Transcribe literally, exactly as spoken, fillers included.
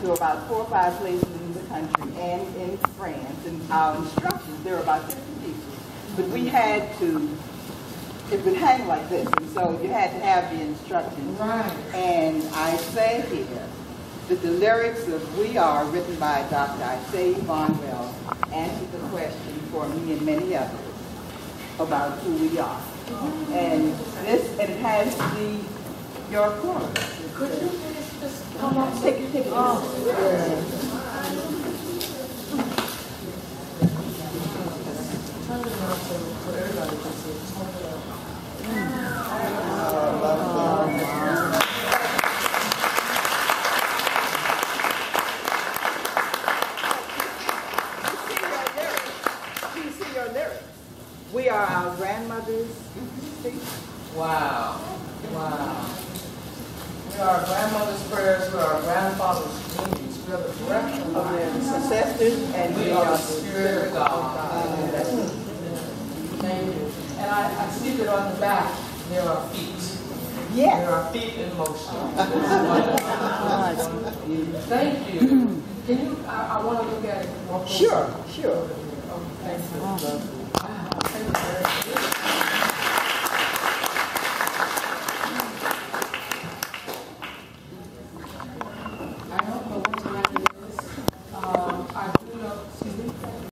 to about four or five places in the country and in France, and our instructions, there were about fifty people. But we had to, it would hang like this, and so you had to have the instructions. Right. And I say here that the lyrics of We Are, written by Doctor Ysaye Barnwell, answered the question for me and many others about who we are. And this, and it has the, your chorus. Could you please just come up? Take it, take it. Oh, yeah. Turn it around so everybody can see it. Turn it up. We are our grandmother's feet. Wow. Wow. We are our grandmother's prayers, we are our grandfather's dreams, we are the breath of Our life. ancestors, and We are the spirit of God. Thank you. And I, I see that on the back, there are feet. Yes. There are feet in motion. Thank you. Can you, I, I want to look at it more closely. Sure, sure. Oh, thank you. Wow, thank you very much.